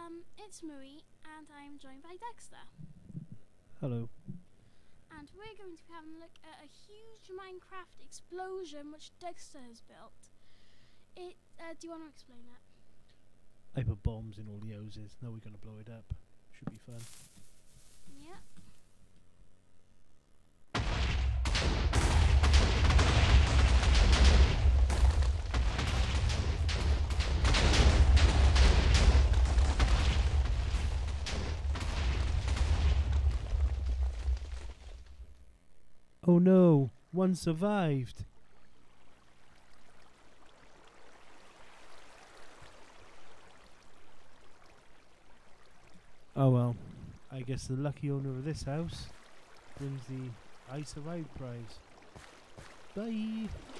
it's Marie, and I'm joined by Dexter. Hello. And we're going to be having a look at a huge Minecraft explosion which Dexter has built. Do you want to explain it? I put bombs in all the houses. Now we're going to blow it up. Should be fun. Yeah. Oh no! One survived! Oh well. I guess the lucky owner of this house wins the I Survived prize. Bye!